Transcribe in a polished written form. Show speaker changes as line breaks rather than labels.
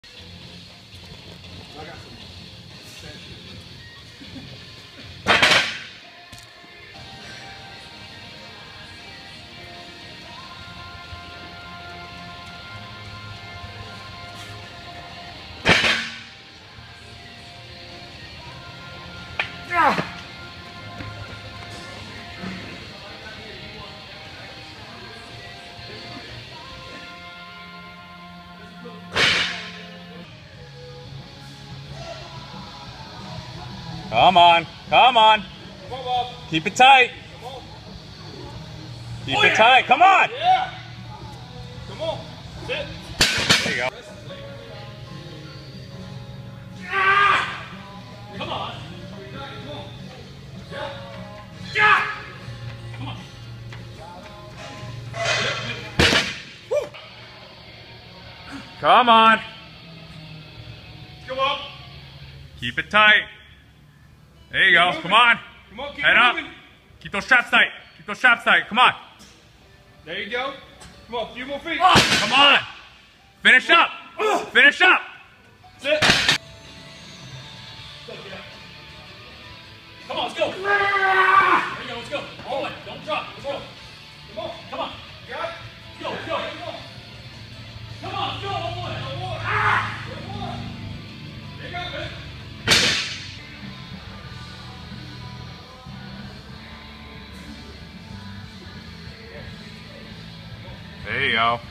I got some extension.
Come on, come on. Keep it tight. Keep it tight. Come on.
Yeah. Come on. Sit.
There you go.
Come on.
Yeah. Come on. Come on.
Come up.
Keep it tight. There you go. Come on.
Come on, keep
Head up.
moving.
Keep those straps tight. Keep those straps tight. Come on.
There you go. Come on, a few more feet.
Come on. Finish up. Finish up.
Sit.
Come on, let's go. There you go. Let's go. All the way. Don't drop. Let's go.
Come on.
Come on.
Got it?
Let's go. Let's go. Come on. Let's go. One more.
One more. One more. There you go, man.
There you go.